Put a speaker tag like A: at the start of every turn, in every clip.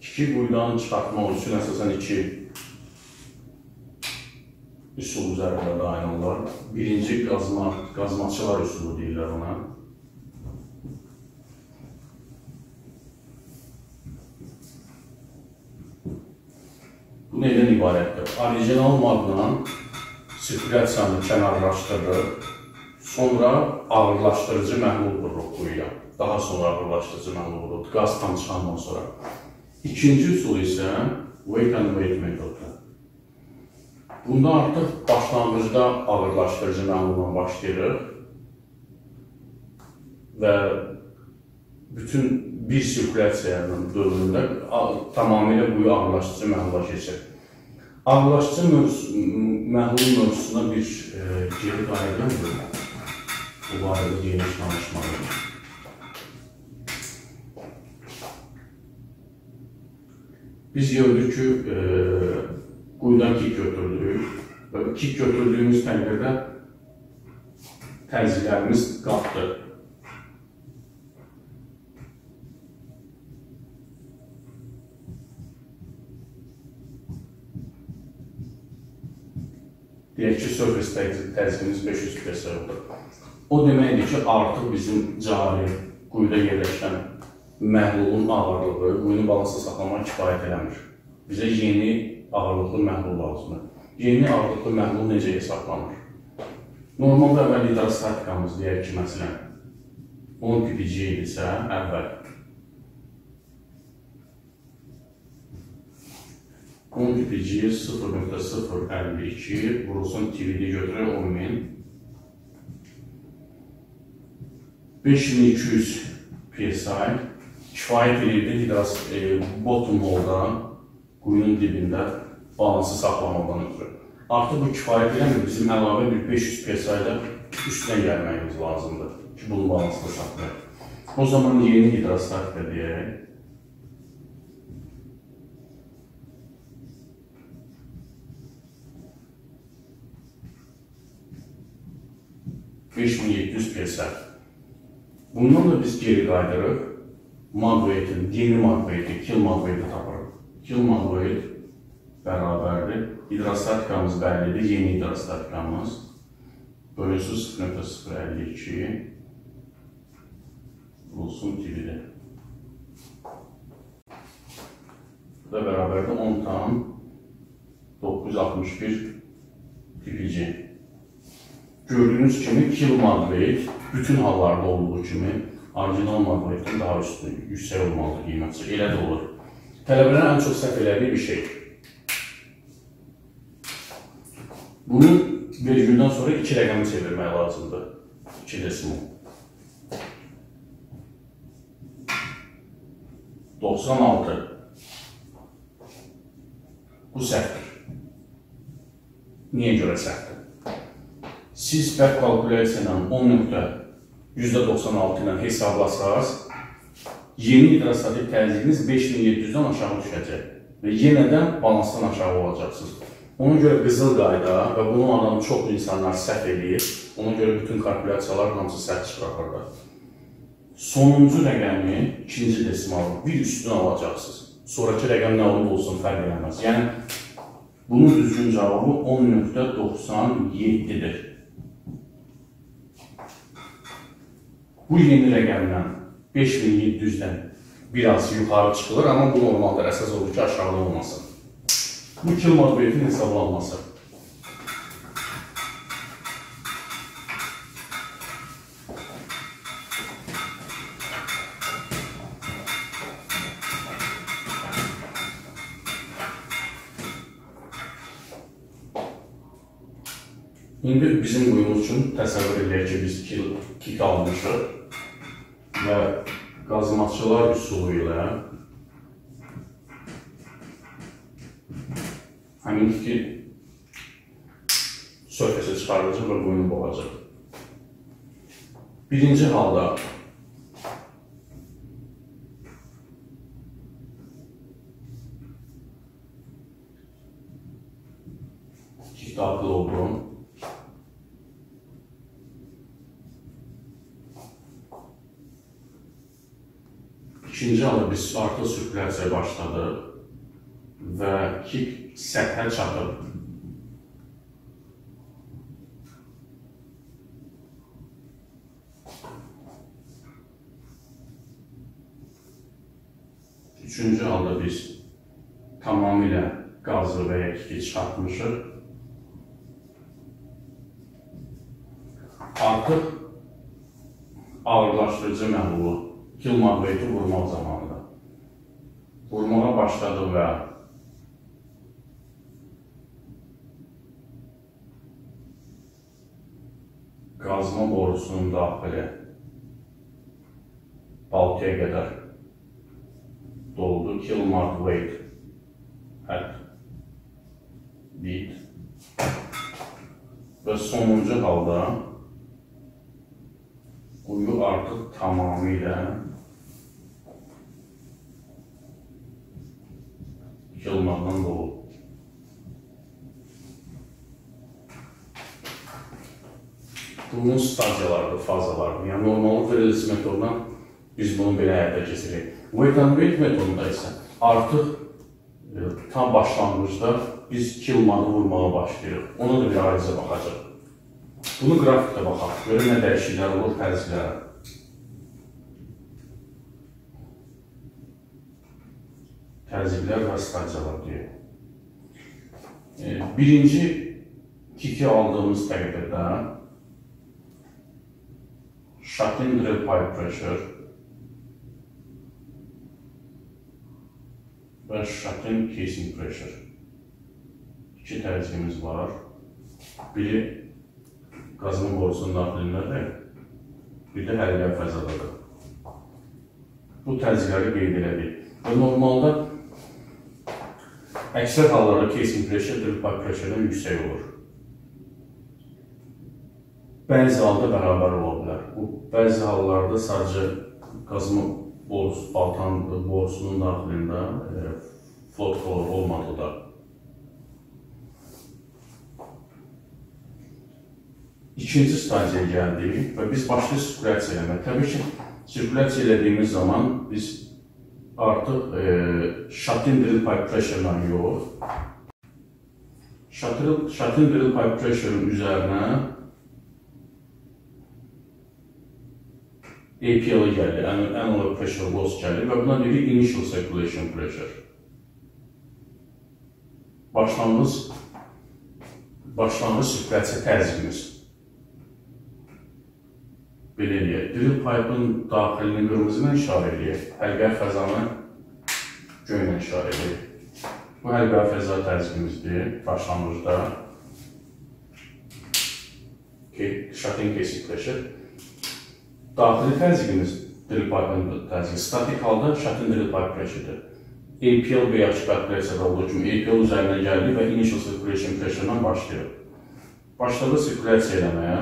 A: İki quyudan çıxartmaq üçün əsasən iki üsul üzərində dayanırlar. Birinci qazmaçılar üsulu deyirlər ona. Bu nədən ibarətdir? Orijinal maqla sirkulyasiyanı kənarlaşdırır, sonra ağırlaşdırıcı məhlul vururuq quyuya. Daha sonra ağırlaşdırıcı məhlul vururuq, qaz tam çıxandan sonra. İkinci üsul isə weight and weight metodudur. Bunda artıq başlanğıcda ağırlaşdırıcı məhluldan başlayırıq və bütün bir sirkulyasiyanın dövründə tamamilə quyu ağırlaşdırıcı məhlula keçir. Ağırlaşdırıcı məhlul mövzusuna bir geri qayıdırıq. Bu barədə geniş danışmalıyıq. Biz gördük ki, quyudan kik götürdük və kik götürdüyümüz təqdirdə təzyiqlərimiz qalxdı. Deyək ki, surface təzyiqimiz 500 psi-dir. O deməkdir ki, artıq bizim cari quyuda yerləşən məhlulun ağırlığı quyunu balansda saxlamaq kifayət eləmir. Bizə yeni ağırlıqlı məhlul lazımdır. Yeni ağırlıqlı məhlul necə hesablanır? Normalda əvvəl hidrostatikamız deyək ki, məsələn, 10 ppg idisə, əvvəl 10 ppg 0.052 vurulsun TVD götürür 10.000 5200 psi kifayət edirdi bottom holda quyunun dibində balansı saxlamaqdan ötürü. Artıq bu kifayət eləmir, bizim əlavə bir 500 psi ilə üstünə gəlməyimiz lazımdır ki, bunu balansda saxlayaq. O zaman yeni hidrostatika deyək. psi. Bundan da biz geri qaydırıq. Mag-weightin, yeni mag-weighti, kill mag-weighti tapırıq. Kill mag-weight bərabərdir. Hidrostatikamız bəllidir, yeni hidrostatikamız. Bölünsüz 0.052 vurulsun TVD. Bu da bərabərdir 10,961 ppg. Gördüyünüz kimi kill mag-weight bütün hallarda olduğu kimi orijinal mag-weightin daha yüksək olmalıdır qiyməti. Elə də olur. Tələbələr ən çox səhv elədiyi bir şey. Bunu vergüldən sonra 2 rəqəmi çevirmək lazımdır. 2 desimal. 96. Bu səhvdir. Niyə görə səhvdir? Siz back kalkulyasiya ilə %96 ilə hesablasaq, yeni hidrostatik təzyiqiniz 5700-dən aşağı düşəcək və yenədən balansdan aşağı olacaqsınız. Ona görə qızıl qayda və bunu alan çox insanlar səhv edir. Ona görə bütün kalkulyasiyalar hamısı səhv çıxır orada. Sonuncu rəqəmi, ikinci desimalı, bir üstünə alacaqsınız. Sonraki rəqəm nə olsun fərq eləməz. Yəni, bunun düzgün cavabı 10,97-dir. Bu yeni rəqəmdən 5700-dən biraz yuxarı çıxılır, amma bu normaldır, əsas olur ki, aşağıda olmasın. Bu kill mag-weightin hesablanması. İndi bizim quyumuz üçün təsəvvür edək ki, biz kik almışıq və qazmaçılar üsulu ilə həmin ki surface çıxarılacaq və quyunu boğacaq. Birinci halda kik daxil olduğum İkinci halda biz biz artıq sirkulyasiya başladıq və kick səthə çatıb. Üçüncü halda biz tamamilə qazı və ya kicki çıxartmışıq. Artıq ağırlaşdırıcı məhlulu kill magveti vurmaq zamanında. Vurmağa başladı və qazma borusunun daxili baltaya qədər doldu. Kill mark weight at beat və sonuncu halda quyu artıq tamamilə yığılmaqdan dolub. Bunun stadiyalardır, fazalardır. Yəni normal veriliş metodundan biz bunu belə həyata keçirik. Weight and weight metodunda isə artıq tam başlanğıcda biz kill markı vurmağa başlayırıq. Ona da bir ayrıca baxacaq. Bunu qrafikdə baxaq. Görün nə dəyişikliklər olur təzyiqlərə. Təzyiqlər və stadiyalar deyək. Birinci kiki aldığımız təqdirdə shut in drill pipe pressure və shut in casing pressure. İki təzyiqimiz var. Biri qazma borusunun daxilindədir, bir də hərbiyə fəzadadır. Bu təzyiqləri qeyd elədik. Və normalda əksər hallarda casing pressure drill pipe pressure-dən yüksək olur. Bəzi halda bərabər ola bilər. Bu bəzi hallarda sadəcə qazma baltanın borusunun daxilində float color olmadıqda. İkinci stadiyaya gəldik və biz başlayırıq sirkulyasiya eləmək. Təbii ki, sirkulyasiya elədiyimiz zaman biz artıq shut in drill pipe pressure-dan yox, shut in drill pipe pressure-ın üzərinə APL-ı gəlir, annular pressure loss gəlir və buna deyirik initial circulation pressure. Başlanğıc sirkulyasiya təzyiqimiz. Belə eləyək. Drill pipe-ın daxilini qırmızı ilə işarə eləyək. Həlqə fəzanı göy ilə işarə eləyək. Bu həlqə fəza təzyiqimizdir başlanğıcda. Shut in casing pressure. Daxili təzyiqimiz drill pipe-ın təzyiqi. Statik halda shut in drill pipe pressure-dir. APL və ya şiqat pressure olduğu kimi APL üzərindən gəldi və initial circulation pressure-dan başlayır. Başladı sirkulyasiya eləməyə.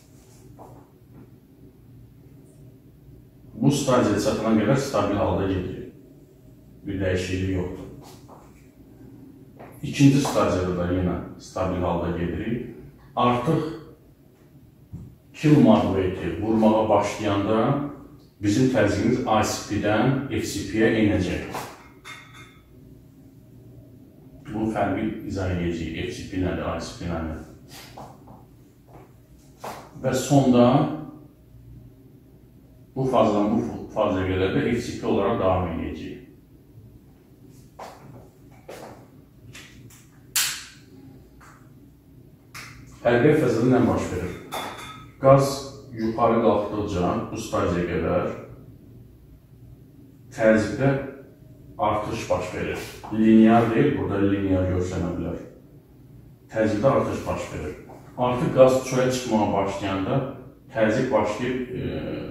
A: Bu stadiyaya çatana qədər stabil halda gedirik. Bir dəyişiklik yoxdur. İkinci stadiyada da yenə stabil halda gedirik. Artıq kill magveti vurmağa başlayanda bizim təzyiqimiz ICP-dən FCP-yə enəcək. Bunu fərqi izah edəcəyik. FCP nədir, ICP nədir? Və sonda bu fazadan bu fazaya qədər də FCP olaraq davam edəcəyik. Həlqə fəzada nə baş verir? Qaz yuxarı qalxdıqca bu stadiyaya qədər təzyiqdə artış baş verir. Linear deyil, burada linear görsənə bilər. Təzyiqdə artış baş verir. Artıq qaz çölə çıxmağa başlayanda təzyiq başlayıb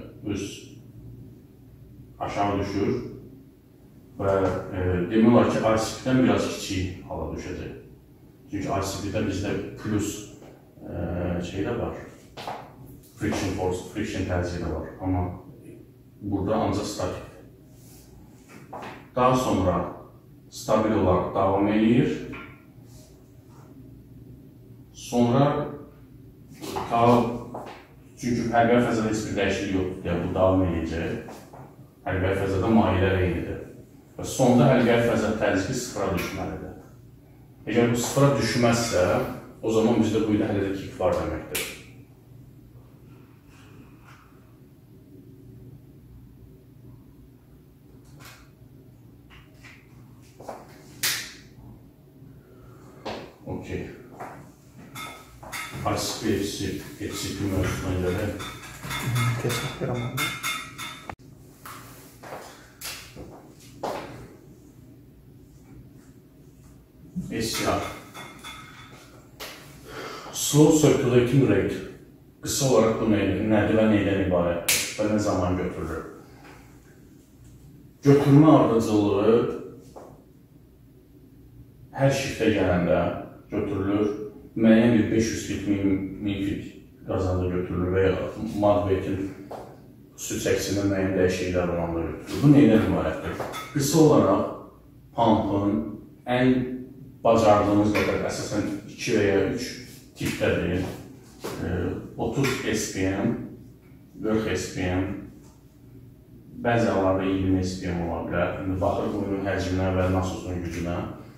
A: aşağı düşür və demək olar ki, ICP-dən biraz kiçik hala düşəcək. Çünki ICP-də bizdə plus şey də var, friction force, friction təzyiqi də var, amma burada ancaq statikdir. Daha sonra stabil olaraq davam edir. Sonra çünki hərqə fəzada heç bir dəyişiklik yoxdur, bu davam edəcək. Hərqə fəzada mayelər eynidir. Və sonda həlqəli fəzət təzyiqi sıfıra düşməlidir. Əgər bu sıfıra düşməzsə, o zaman bizdə quyuda hələ də kik var deməkdir. Okey. HCP mövzusuna görə.
B: Təşəkkür ederim.
A: SCR. Slow circulating rate. Qısa olaraq bu nədir və neydən ibarətdir və nə zaman götürülür? Götürmə ardıcılığı hər shiftə gələndə götürülür. Müəyyən bir 500 fit, 1000 fit qazanda götürülür və ya madvetin su çəkisində müəyyən dəyişikliklər olanda götürülür. Bu neydən ibarətdir? Qısa olaraq pumpın ən bacardığımız qədər əsasən 2 və ya 3 tipdədir. 30 SPM, 40 SPM, bəzi hallarda 20 SPM ola bilər. İndi baxır quyunun həcminə və nasosun gücünə.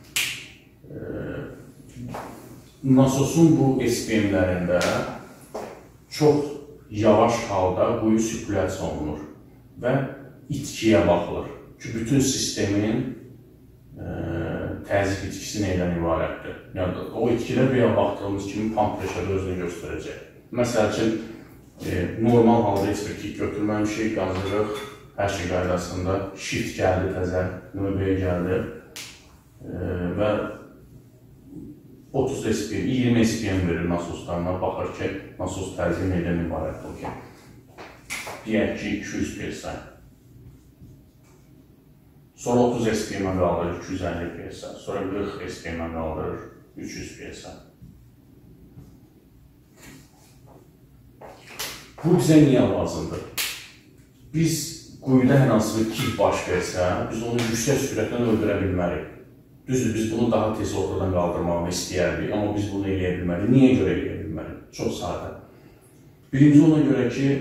A: Nasosun bu SPM-lərində çox yavaş halda quyu sirkulyasiya olunur və itkiyə baxılır. Çünki bütün sistemin təzyiq itkisi neydən ibarətdir? Yəni, o itkilər bir baxdığımız kimi pump preşədə özünü göstərəcək. Məsəl üçün, normal halda heç bir kik götürməmişik, qazırıq, hər şey qaydasında, shift gəldi təzə, növbəyə gəldi və 30 SPM, 20 SPM verir nasoslarına, baxır ki, nasos təzyiq neydən ibarətdir? Deyək ki, 200 PSI. Sonra 30 SPM-ə qalır 250 PSI, sonra 40 SPM-ə qalır 300 PSI. Bu bizə niyə lazımdır? Biz quyuda hər hansı bir kik baş versə, biz onu yüksək sürətlə öldürə bilmərik. Düzdür, biz bunu daha tez ortadan qaldırmağını istəyərdik, amma biz bunu eləyə bilmərik. Niyə görə eləyə bilmərik? Çox sadə. Birinci ona görə ki,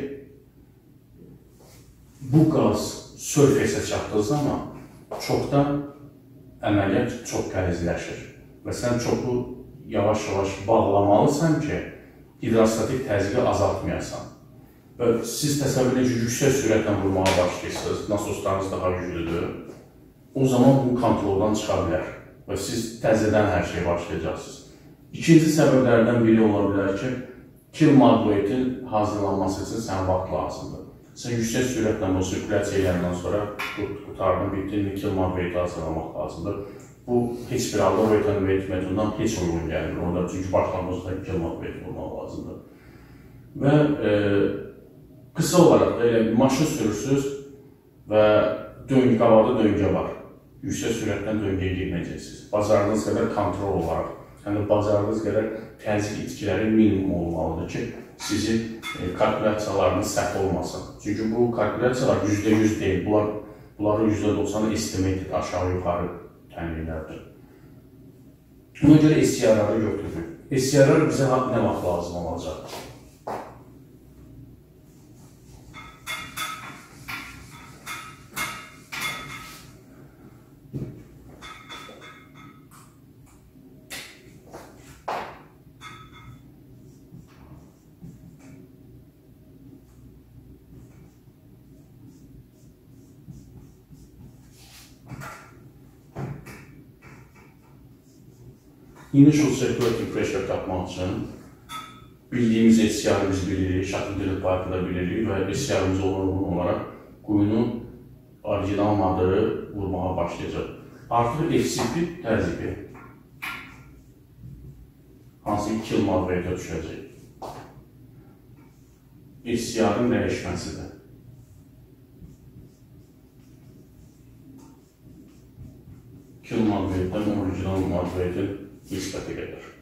A: bu qaz surface-ə çatdığı zaman çoxdan əməliyyat çox qəlizləşir və sən çoxu yavaş-yavaş bağlamalısan ki, hidrostatik təzyiqi azaltmayasan. Və siz təsəvvür edin ki, yüksək sürətlə vurmağa başlayırsınız, nasoslarınız daha güclüdür. O zaman bu kontroldan çıxa bilər və siz təzədən hər şeyə başlayacaqsınız. İkinci səbəblərdən biri ola bilər ki, kill modulate'in hazırlanması üçün sənə vaxt lazımdır. Sən yüksək sürətlə bu sirkulyasiya eləyəndən sonra qurtardın, bitdin, kill modulate'i hazırlamaq lazımdır. Bu, heç bir halda weight and weight metodundan heç uyğun gəlir orada, çünki başlanğıcda kill modulate'i vurmaq lazımdır. Və qısa olaraq da elə bir maşın sürürsünüz və qabaqda döngə var. Yüksək sürətdən döngəyə girməyəcəksiniz. Bacardığınız qədər kontrol olaraq, yəni bacardığınız qədər təzyiq itkiləri minimum olmalıdır ki, sizin kalkulyasiyalarınız səhv olmasın. Çünki bu kalkulyasiyalar %100 deyil, bunların %90'ı estimated aşağı-yuxarı təminlərdir. Buna görə SCR-ları götürürük. SCR-lar bizə nə vaxt lazım olacaq? Initial circulating pressure tapmaq üçün bildiyimiz SCR-ı biz bilirik, shuttle drip pipe'ı da bilirik və SCR-ımız uyğun olaraq quyunun orijinal madırı vurmağa başlayacaq. Artıq FCP təzyiqi hansı ki kill modulate'ə düşəcək. SCR-ın dəyişməsidir. Kill modulate'dən orijinal modulate'in nisbətə gedir.